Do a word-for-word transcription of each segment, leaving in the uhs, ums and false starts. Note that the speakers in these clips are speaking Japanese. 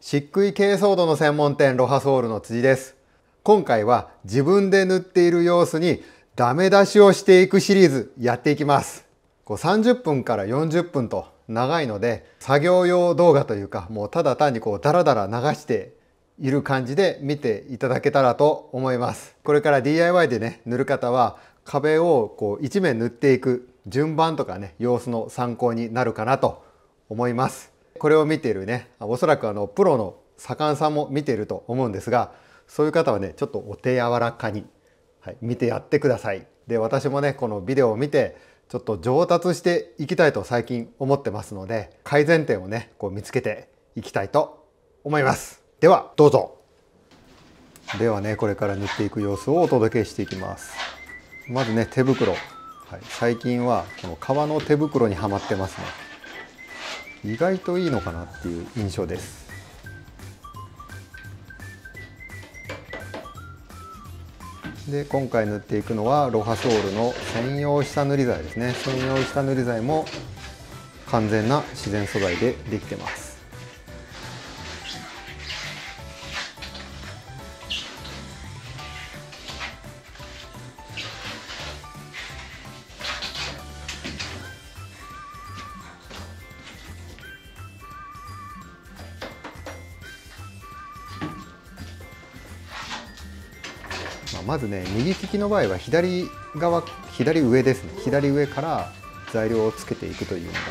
漆喰珪藻土の専門店ロハソールの辻です。今回は自分で塗っている様子にダメ出しをしていくシリーズやっていきます。こうさんじゅっぷんからよんじゅっぷんと長いので、作業用動画というか、もうただ単にこうダラダラ流している感じで見ていただけたらと思います。これから ディーアイワイ でね塗る方は壁をこう一面塗っていく順番とかね様子の参考になるかなと思います。これを見ているね、おそらくあのプロの左官さんも見ていると思うんですが、そういう方はねちょっとお手柔らかに、はい、見てやってください。で、私もねこのビデオを見てちょっと上達していきたいと最近思ってますので、改善点をねこう見つけていきたいと思います。ではどうぞ。ではねこれから塗っていく様子をお届けしていきます。まずね手袋、はい、最近はこの革の手袋にはまってますね。意外といいのかなっていう印象です。で、今回塗っていくのはロハソールの専用下塗り剤ですね。専用下塗り剤も完全な自然素材でできてます。まずね右利きの場合は左側左上ですね、左上から材料をつけていくというのが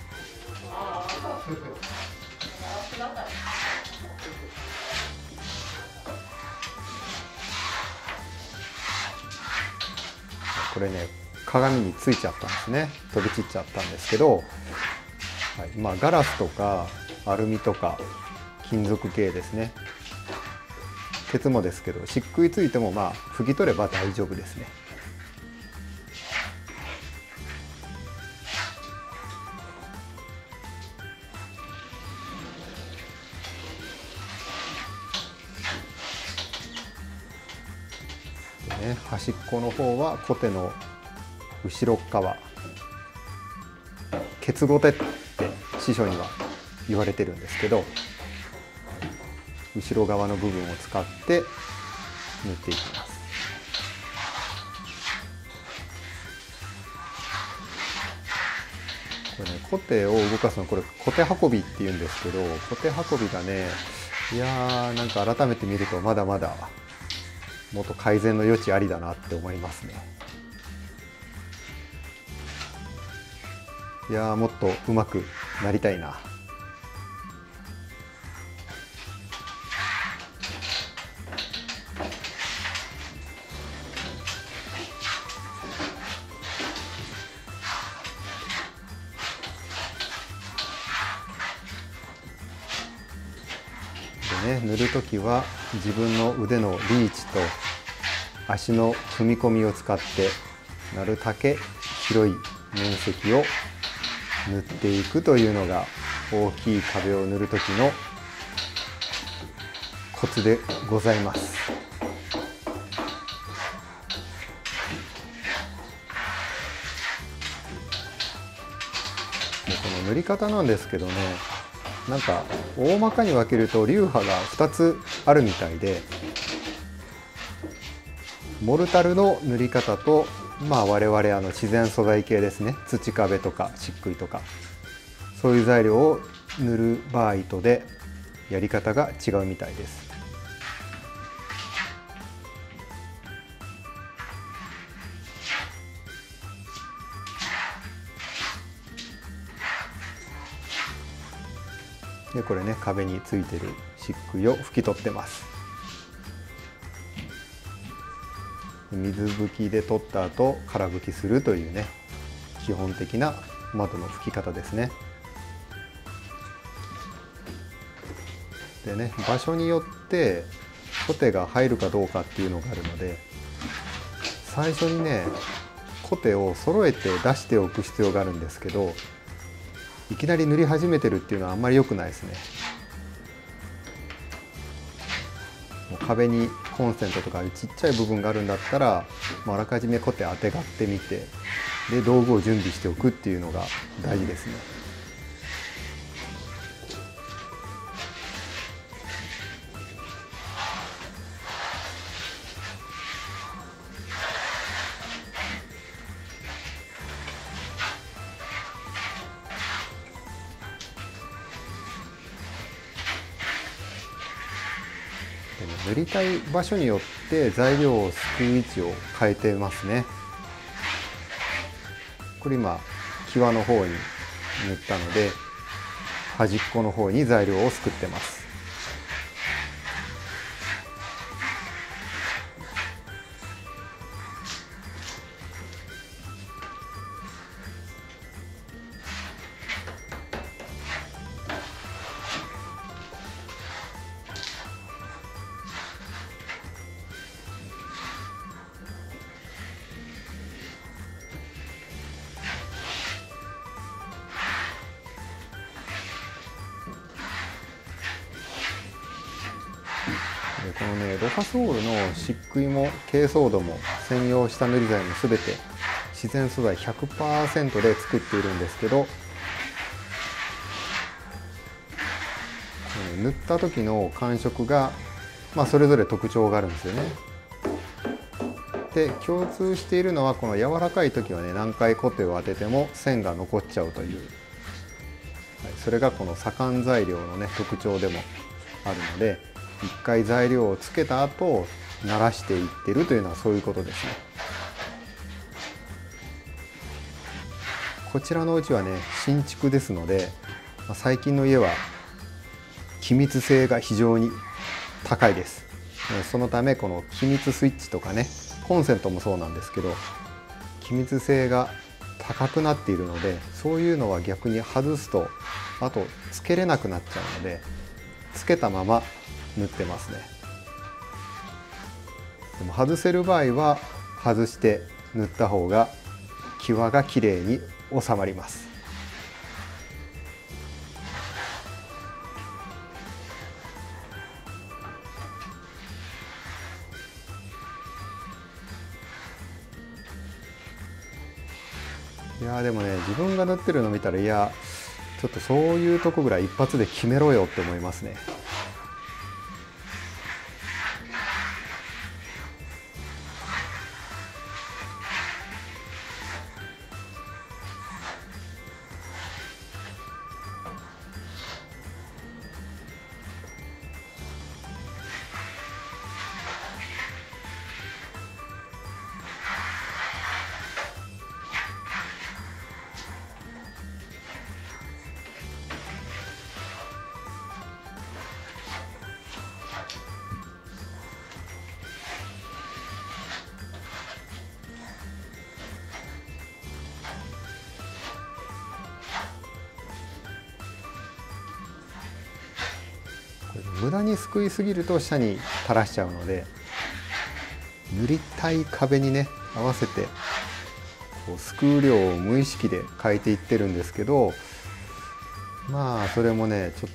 これね鏡についちゃったんですね。飛び散っちゃったんですけど、はい、まあガラスとかアルミとか金属系ですね、鉄もですけど漆喰ついてもまあ拭き取れば大丈夫ですね。でね、端っこの方はコテの後ろ側、ケツゴテって師匠には言われてるんですけど、後ろ側の部分を使って塗っていきます。これね、コテを動かすのこれコテ運びっていうんですけど、コテ運びがね、いやーなんか改めて見るとまだまだもっと改善の余地ありだなって思いますね。いやーもっと上手くなりたいな。ね、塗る時は自分の腕のリーチと足の踏み込みを使ってなるだけ広い面積を塗っていくというのが大きい壁を塗る時のコツでございます。でこの塗り方なんですけどね、なんか大まかに分けると流派がふたつあるみたいで、モルタルの塗り方と、まあ我々あの自然素材系ですね、土壁とか漆喰とかそういう材料を塗る場合とでやり方が違うみたいです。でこれね壁についてる漆喰を拭き取ってます。水拭きで取った後空拭きするというね基本的な窓の拭き方ですね。でね場所によってコテが入るかどうかっていうのがあるので、最初にねコテを揃えて出しておく必要があるんですけど、いきなり塗り始めてるっていうのはあんまり良くないですね。もう壁にコンセントとかちっちゃい部分があるんだったら、あらかじめコテ当てがってみて、で道具を準備しておくっていうのが大事ですね。 でね、塗りたい場所によって材料をすくう位置を変えてますね。これ今際の方に塗ったので、端っこの方に材料をすくってます。このね、ロハソールの漆喰も珪藻土も専用下塗り剤も全て自然素材 ひゃくパーセント で作っているんですけど、塗った時の感触が、まあ、それぞれ特徴があるんですよね。で、共通しているのはこの柔らかい時はね、何回コテを当てても線が残っちゃうという、はい、それがこの左官材料のね特徴でもあるので、一回材料をつけた後慣らしていってるというのはそういうことですね。こちらのうちはね、新築ですので、最近の家は気密性が非常に高いです。そのためこの気密スイッチとかね、コンセントもそうなんですけど、気密性が高くなっているので、そういうのは逆に外すとあとつけれなくなっちゃうので、つけたまま塗ってますね。でも外せる場合は外して塗った方が際がきれいに収まります。いやーでもね、自分が塗ってるの見たら、いやちょっとそういうとこぐらい一発で決めろよって思いますね。無駄にすくいすぎると下に垂らしちゃうので、塗りたい壁にね合わせてこうすくう量を無意識で変えていってるんですけど、まあそれもねちょっ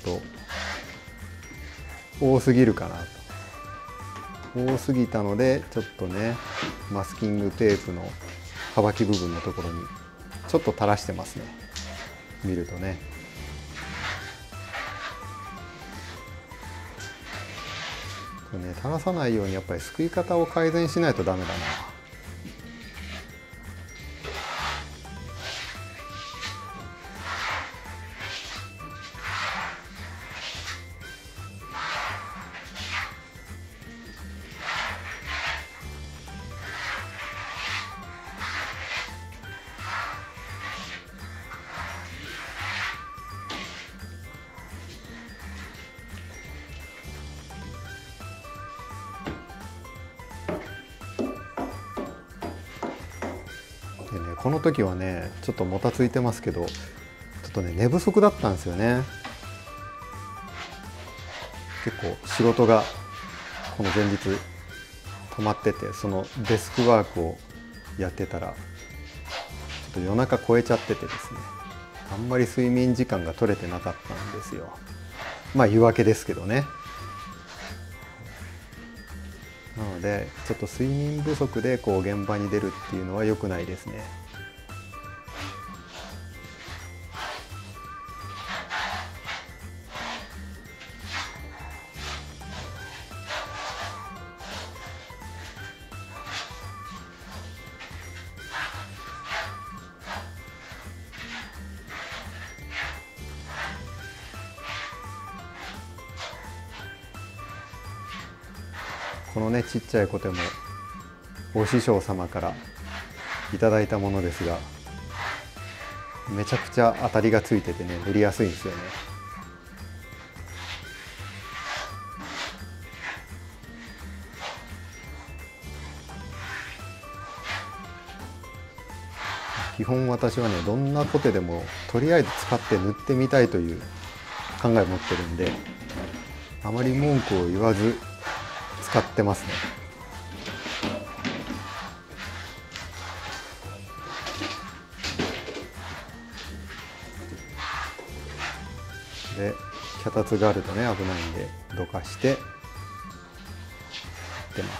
と多すぎるかなと。多すぎたので、ちょっとねマスキングテープのはき部分のところにちょっと垂らしてますね、見るとね。ね、垂らさないようにやっぱりすくい方を改善しないとダメだな。でね、この時はねちょっともたついてますけど、ちょっとね寝不足だったんですよね。結構仕事がこの前日溜まってて、そのデスクワークをやってたらちょっと夜中超えちゃっててですね、あんまり睡眠時間が取れてなかったんですよ。まあ言い訳ですけどね。なのでちょっと睡眠不足でこう現場に出るっていうのは良くないですね。 このねちっちゃいコテもお師匠様からいただいたものですが、めちゃくちゃ当たりがついててね塗りやすいんですよね。基本私はねどんなコテでもとりあえず使って塗ってみたいという考えを持ってるんで、あまり文句を言わず使ってますね。で脚立があるとね危ないんでどかして出ます。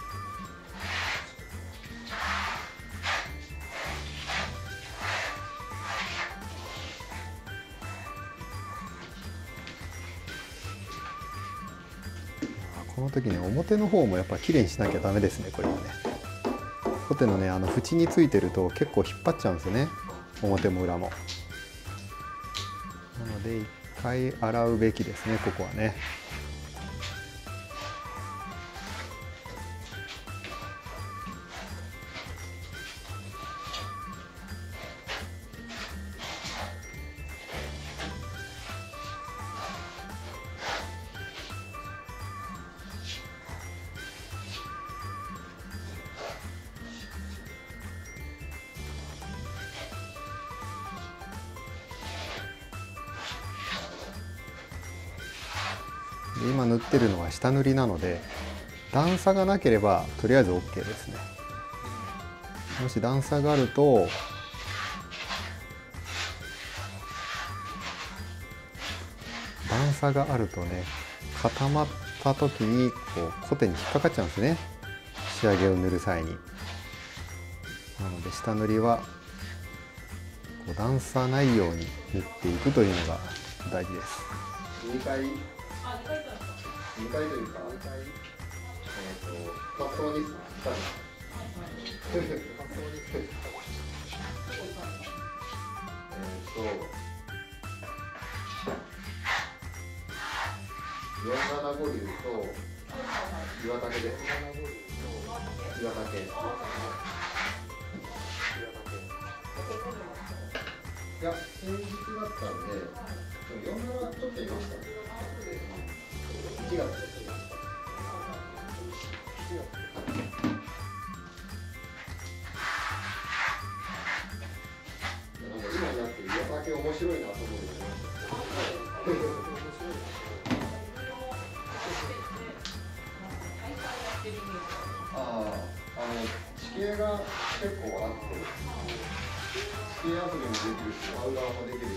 この時ね表の方もやっぱきれいにしなきゃダメですね。これはねコテのねあの縁についてると結構引っ張っちゃうんですよね、表も裏も。なので一回洗うべきですね、ここはね。今塗ってるのは下塗りなので段差がなければとりあえず OK ですね。もし段差があると段差があるとね固まった時にこうコテに引っかかっちゃうんですね、仕上げを塗る際に。なので下塗りはこう段差ないように塗っていくというのが大事です。にかいにかいというか、えっと、発想に使う。えっと、よんじゅうななご流と岩竹です。岩竹。いや、先日だったんで、よんじゅうななちょっといました。いちがつちょっといました。なんか今になって岩竹面白いなと思うようになりました。ああ、あの地形が結構あって、地形遊びもできるし、アウダーもできるし。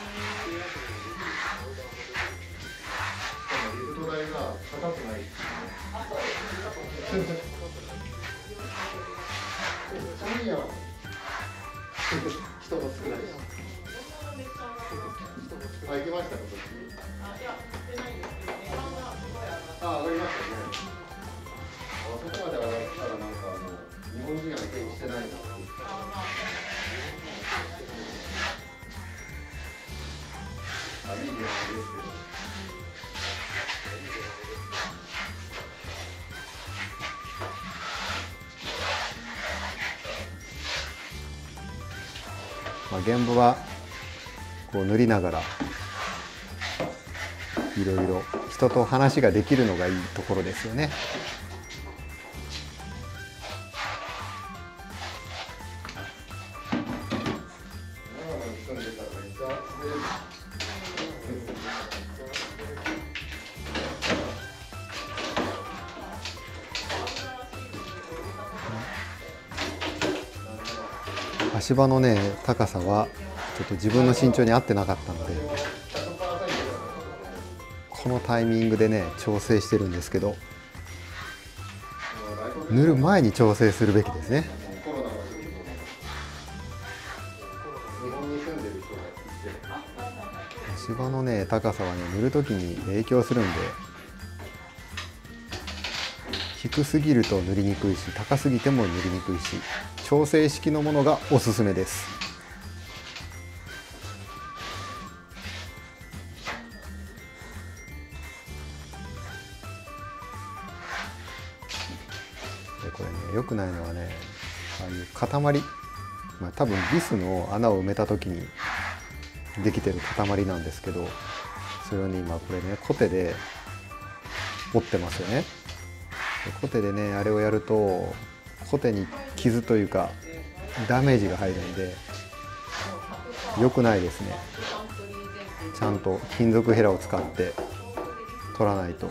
リフト台が高くないですね。寒いやん。人も少ないし。あ、行きましたか、そっち。あ、上がりましたね。あそこまで上がったら、なんかもう、日本人が経験してないなって。あ、いいゲームですけど。まあ、現場はこう塗りながらいろいろ人と話ができるのがいいところですよね。足場のね高さはちょっと自分の身長に合ってなかったので、このタイミングでね調整してるんですけど、塗る前に調整するべきですね。足場のね高さはね塗る時に影響するんで、低すぎると塗りにくいし、高すぎても塗りにくいし、調整式のものがおすすめです。 でこれね、良くないのはね、ああいう塊、まあ、多分ビスの穴を埋めた時にできてる塊なんですけど、それをね今これねコテで折ってますよね。でコテでねあれをやるとコテに傷というかダメージが入るんで良くないですね。ちゃんと金属ヘラを使って取らないと。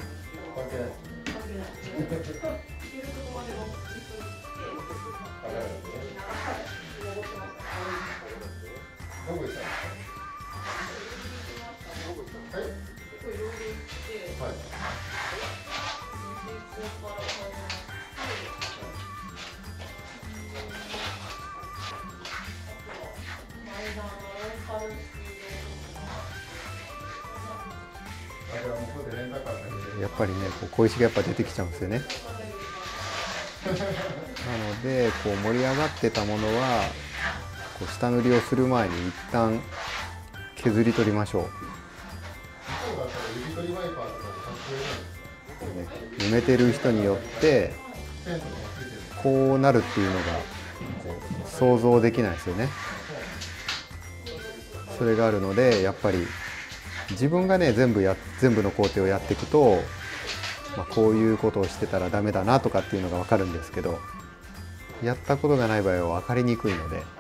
やっぱりねこう小石がやっぱ出てきちゃうんですよね。なのでこう盛り上がってたものはこう下塗りをする前に一旦削り取りましょう。ね、埋めてる人によってこうなるっていうのがこう想像できないですよね。それがあるのでやっぱり自分がね全部や全部の工程をやっていくと、まあ、こういうことをしてたらダメだなとかっていうのが分かるんですけど、やったことがない場合は分かりにくいので、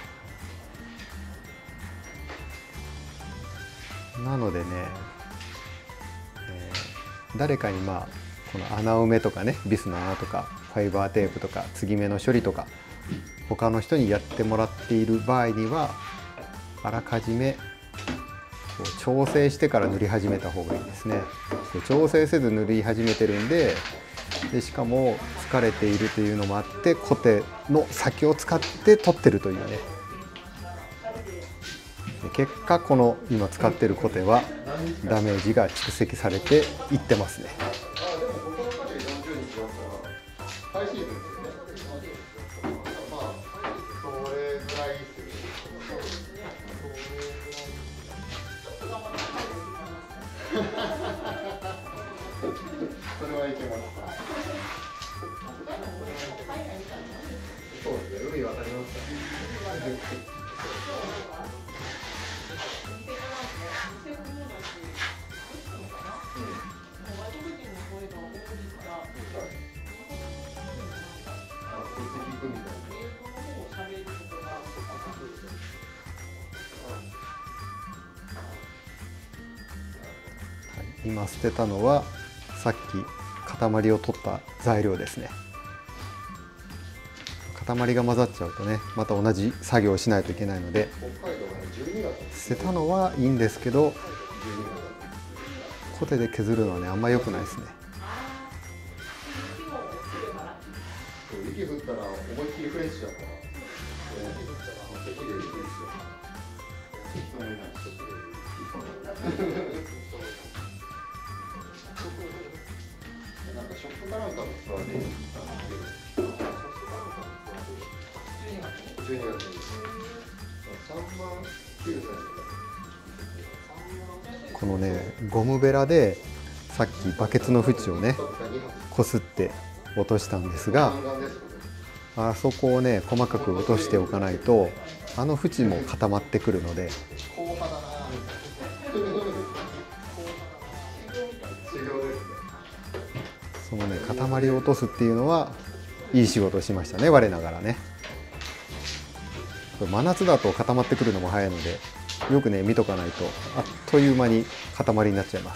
なのでね、えー、誰かにまあこの穴埋めとかね、ビスの穴とかファイバーテープとか継ぎ目の処理とか他の人にやってもらっている場合にはあらかじめこう調整してから塗り始めた方がいいですね。で調整せず塗り始めてるんで、でしかも疲れているというのもあってコテの先を使って取ってるというね。で結果この今使ってるコテはダメージが蓄積されていってますね。 それはいけます。そうですね、海渡りますか。 今捨てたのはさっき塊を取った材料ですね。塊が混ざっちゃうとねまた同じ作業をしないといけないので、捨てたのはいいんですけどコテで削るのはねあんま良くないですね。 雪降ったら思いっきりフレッシュだから。なんかショップかなんかのツアーでじゅうにがつにさんまんきゅうせんえん。 このねゴムベラでさっきバケツの縁をねこすって落としたんですが、あそこをね細かく落としておかないとあの縁も固まってくるので、そのね塊を落とすっていうのはいい仕事をしましたね、我ながらね。真夏だと固まってくるのも早いのでよくね見とかないとあっという間に塊になっちゃいます。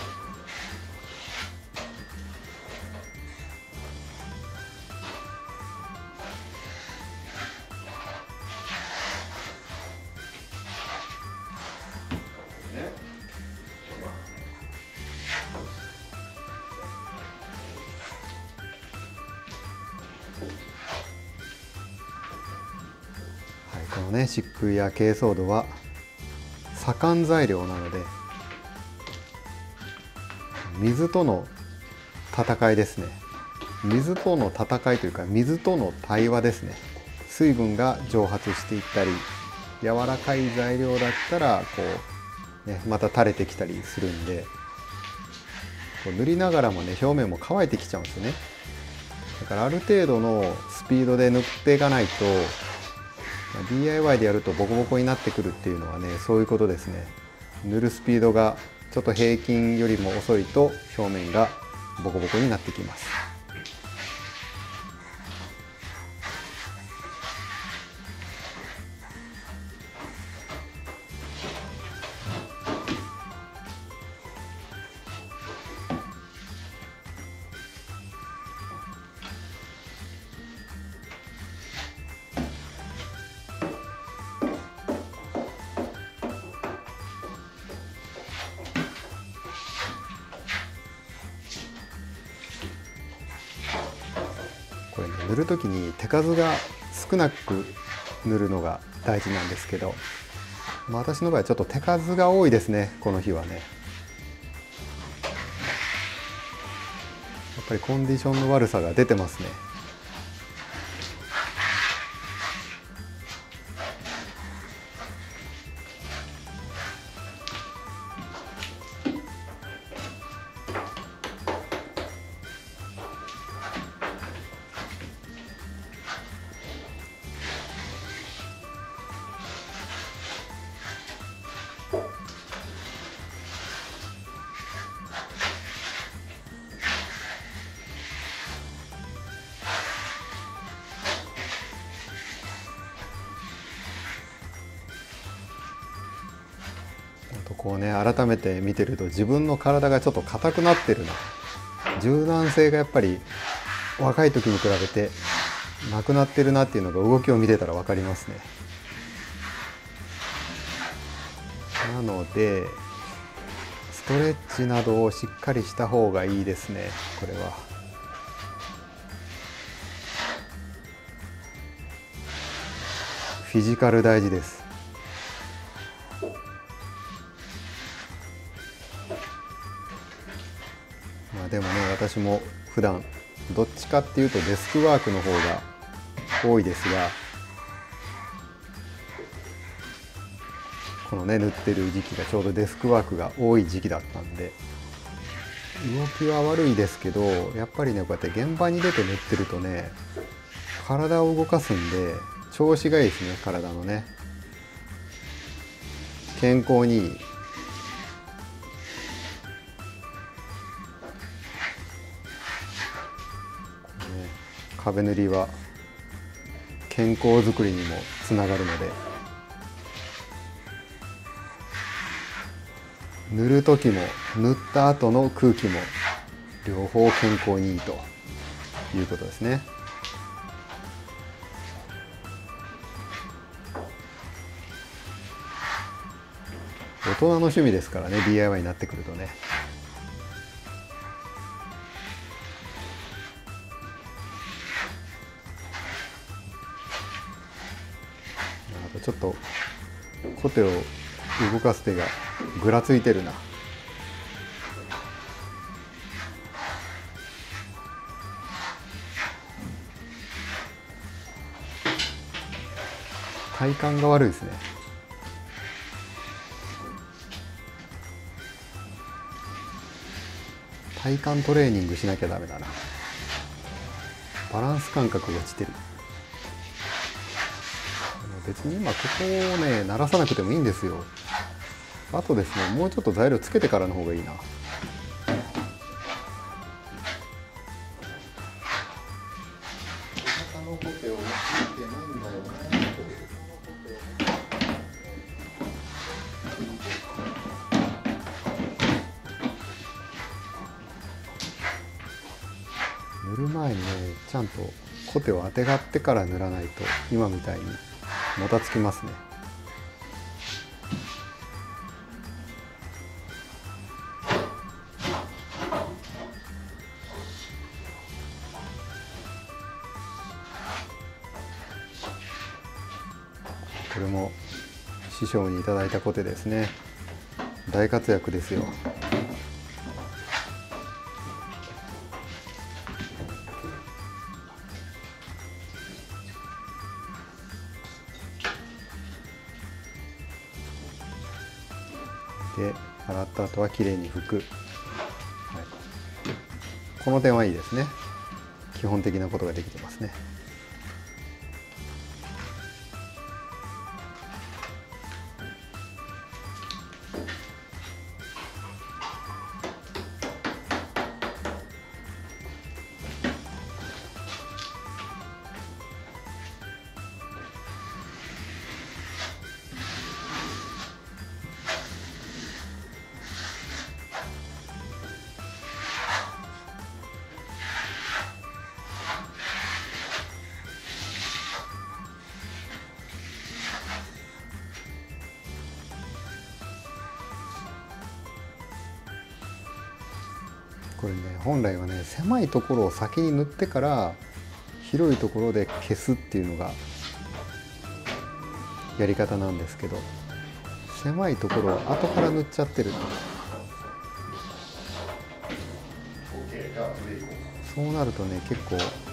このね漆喰や珪藻土は左官材料なので水との戦いですね。水との戦いというか水との対話ですね。水分が蒸発していったり柔らかい材料だったらこう、ね、また垂れてきたりするんで、こう塗りながらもね表面も乾いてきちゃうんですよね。 だからある程度のスピードで塗っていかないと ディーアイワイ でやるとボコボコになってくるっていうのはね、そういうことですね。塗るスピードがちょっと平均よりも遅いと表面がボコボコになってきます。これね、塗る時に手数が少なく塗るのが大事なんですけど、まあ、私の場合はちょっと手数が多いですね、この日はね。やっぱりコンディションの悪さが出てますね。こうね、改めて見てると自分の体がちょっと硬くなってるな、柔軟性がやっぱり若い時に比べてなくなってるなっていうのが動きを見てたら分かりますね。なのでストレッチなどをしっかりした方がいいですね。これはフィジカル大事です。まあでもね、私も普段どっちかっていうとデスクワークの方が多いですが、このね塗ってる時期がちょうどデスクワークが多い時期だったんで、動きは悪いですけど、やっぱりねこうやって現場に出て塗ってるとね、体を動かすんで調子がいいですね。体のね、健康にいい。壁塗りは健康づくりにもつながるので、塗る時も塗った後の空気も両方健康にいいということですね。大人の趣味ですからね、 ディーアイワイ になってくるとね。あとちょっとコテを動かす手がぐらついてるな。体幹が悪いですね。体幹トレーニングしなきゃダメだな。バランス感覚が落ちてる。別に今ここをね鳴らさなくてもいいんですよ。あとですね、もうちょっと材料つけてからの方がいいな。塗る前にねちゃんとコテをあてがってから塗らないと今みたいにもたつきますね。これも師匠にいただいたコテですね。大活躍ですよ。で洗った後はきれいに拭く、はい、この点はいいですね。 基本的なことができてますね。これね、本来はね、狭いところを先に塗ってから広いところで消すっていうのがやり方なんですけど、狭いところを後から塗っちゃってる。そうなるとね、結構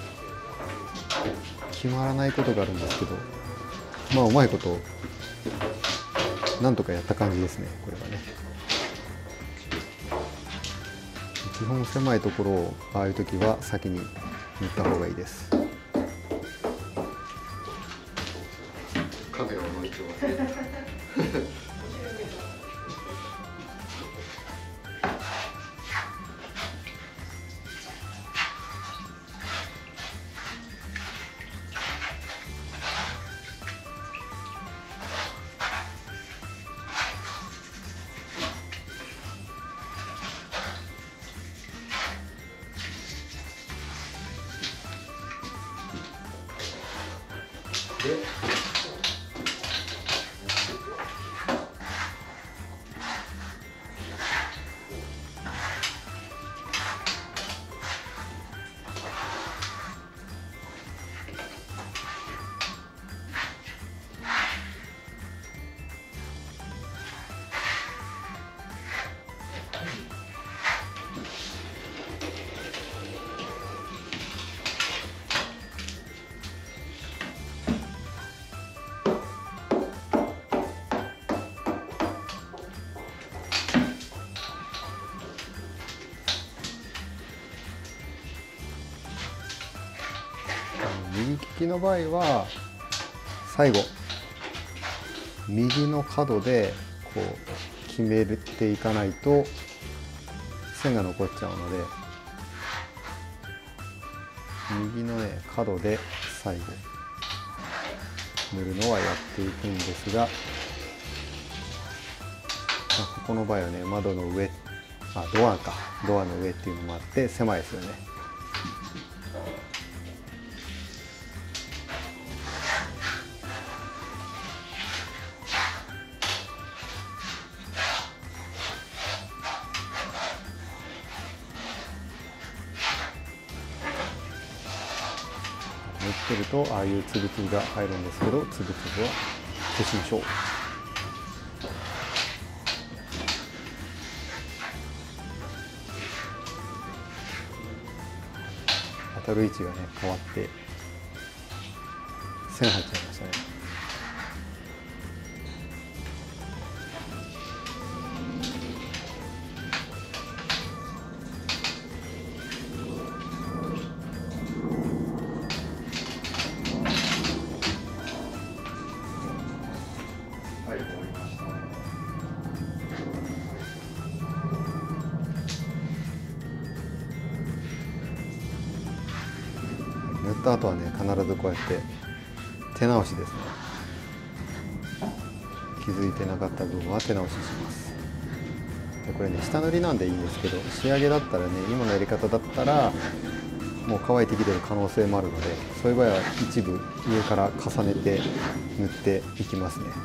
決まらないことがあるんですけど、まあうまいことなんとかやった感じですね、これはね。基本狭いところをああいう時は先に塗った方がいいです。 カメラを向いてますね。で右利きの場合は最後右の角でこう決めていかないと線が残っちゃうので、右のね角で最後塗るのはやっていくんですが、まあ、ここの場合はね窓の上、あドアかドアの上っていうのもあって狭いですよね。塗ってるとああいうつぶつぶが入るんですけど、つぶつぶは消しましょう。当たる位置がね変わって線入っちゃいましたね。 はい、終わりました。 塗った後はね必ずこうやって手直しですね。気づいてなかった部分は手直しします。でこれね下塗りなんでいいんですけど、仕上げだったらね今のやり方だったらもう乾いてきてる可能性もあるので、そういう場合は一部上から重ねて塗っていきますね。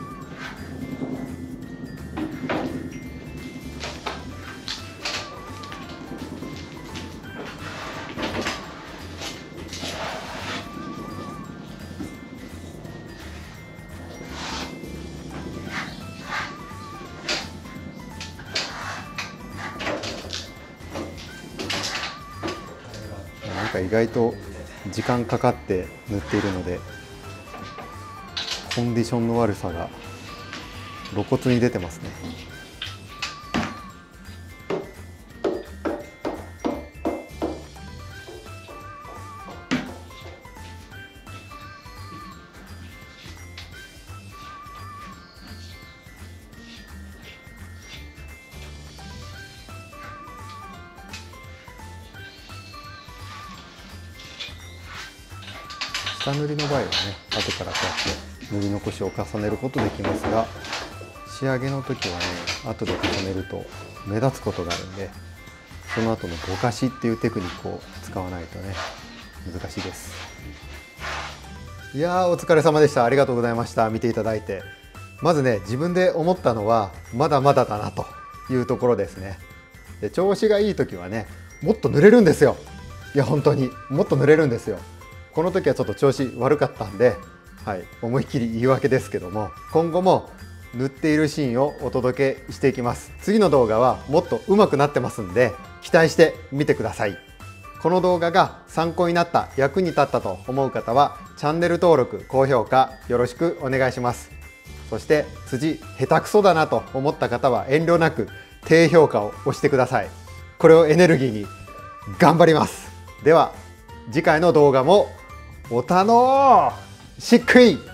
なんか意外と時間かかって塗っているので、コンディションの悪さが露骨に出てますね。 下塗りの場合はね、後からこうやって塗り残しを重ねることできますが、仕上げの時はね、後で重ねると目立つことがあるんで、その後のぼかしっていうテクニックを使わないとね、難しいです。いやー、お疲れ様でした。ありがとうございました。見ていただいて。まずね、自分で思ったのはまだまだだなというところですね。で、調子がいい時はね、もっと塗れるんですよ。いや本当にもっと塗れるんですよ。この時はちょっと調子悪かったんで、はい、思いっきり言い訳ですけども、今後も塗っているシーンをお届けしていきます。次の動画はもっと上手くなってますんで、期待して見てください。この動画が参考になった、役に立ったと思う方はチャンネル登録、高評価よろしくお願いします。そして辻下手くそだなと思った方は遠慮なく低評価を押してください。これをエネルギーに頑張ります。では次回の動画もお楽しくい。